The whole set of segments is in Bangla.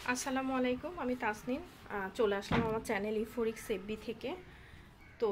আসসালামু আলাইকুম, আমি তাসনিম। চলে আসলাম আমার চ্যানেল ইফোরিক্স এফবি থেকে। তো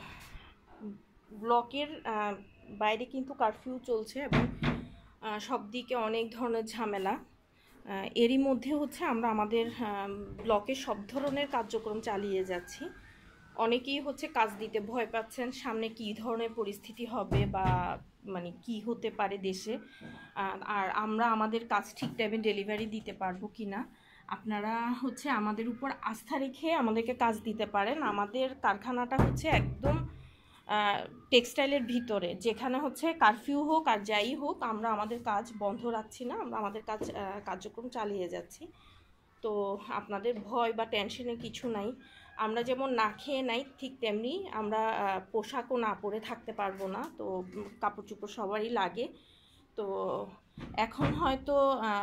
ব্লকের বাইরে কিন্তু কারফিউ চলছে এবং সব দিকে অনেক ধরনের ঝামেলা। এরই মধ্যে হচ্ছে আমরা আমাদের ব্লকে সব ধরনের কার্যক্রম চালিয়ে যাচ্ছি। অনেকেই হচ্ছে কাজ দিতে ভয় পাচ্ছেন, সামনে কী ধরনের পরিস্থিতি হবে বা মানে কি হতে পারে দেশে, আর আমরা আমাদের কাজ ঠিক টাইমে ডেলিভারি দিতে পারবো কি না। আপনারা হচ্ছে আমাদের উপর আস্থা রেখে আমাদেরকে কাজ দিতে পারেন। আমাদের কারখানাটা হচ্ছে একদম টেক্সটাইলের ভিতরে, যেখানে হচ্ছে কারফিউ হোক আর যাই হোক, আমরা আমাদের কাজ বন্ধ রাখছি না, আমরা আমাদের কার্যক্রম চালিয়ে যাচ্ছি। তো আপনাদের ভয় বা টেনশনের কিছু নাই। আমরা যেমন না খেয়ে নাই, ঠিক তেমনি আমরা পোশাকও না পরে থাকতে পারবো না। তো কাপড় চোপড় সবারই লাগে। তো এখন হয়তো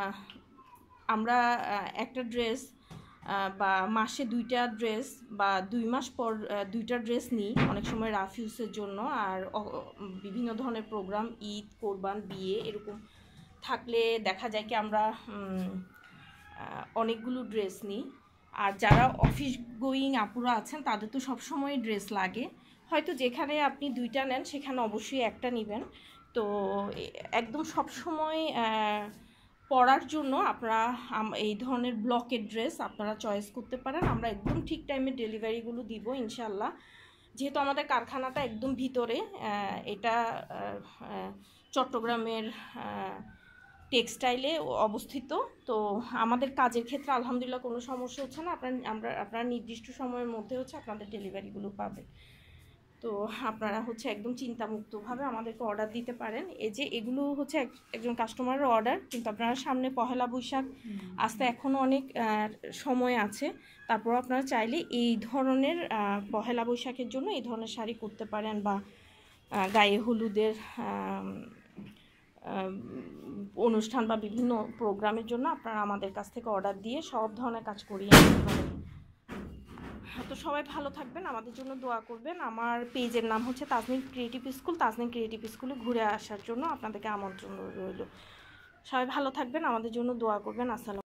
আমরা একটা ড্রেস বা মাসে 2টা ড্রেস বা 2 মাস পর 2টা ড্রেস নিই, অনেক সময় রাফ ইউজের জন্য। আর বিভিন্ন ধরনের প্রোগ্রাম, ঈদ, কোরবান, বিয়ে এরকম থাকলে দেখা যায় কি আমরা অনেকগুলো ড্রেস নিই। আর যারা অফিস গোয়িং আপুরা আছেন তাদের তো সবসময় ড্রেস লাগে। হয়তো যেখানে আপনি 2টা নেন সেখানে অবশ্যই একটা নেবেন। তো একদম সবসময় পরার জন্য আপনারা এই ধরনের ব্লকের ড্রেস আপনারা চয়েস করতে পারেন। আমরা একদম ঠিক টাইমে ডেলিভারিগুলো দিব ইনশাল্লাহ। যেহেতু আমাদের কারখানাটা একদম ভিতরে, এটা চট্টগ্রামের টেক্সটাইলে অবস্থিত। তো আমাদের কাজের ক্ষেত্রে আলহামদুলিল্লাহ কোনো সমস্যা হচ্ছে না। আপনারা নির্দিষ্ট সময়ের মধ্যে হচ্ছে আপনাদের ডেলিভারিগুলো পাবেন। তো আপনারা হচ্ছে একদম চিন্তামুক্তভাবে আমাদেরকে অর্ডার দিতে পারেন। এই যে এগুলো হচ্ছে একজন কাস্টমারের অর্ডার, কিন্তু আপনারা সামনে পহেলা বৈশাখ আসতে এখনও অনেক সময় আছে। তারপর আপনারা চাইলে এই ধরনের পহেলা বৈশাখের জন্য এই ধরনের শাড়ি করতে পারেন, বা গায়ে হলুদের অনুষ্ঠান বা বিভিন্ন প্রোগ্রামের জন্য আপনারা আমাদের কাছ থেকে অর্ডার দিয়ে সব ধরনের কাজ করিয়ে নিতে পারেন। তো সবাই ভালো থাকবেন, আমাদের জন্য দোয়া করবেন। আমার পেজের নাম হচ্ছে Tajnim creative school. Tajnim creative স্কুলে ঘুরে আসার জন্য আপনাদেরকে আমন্ত্রণ রইল। সবাই ভালো থাকবেন, আমাদের জন্য দোয়া করবেন। আসসালাম।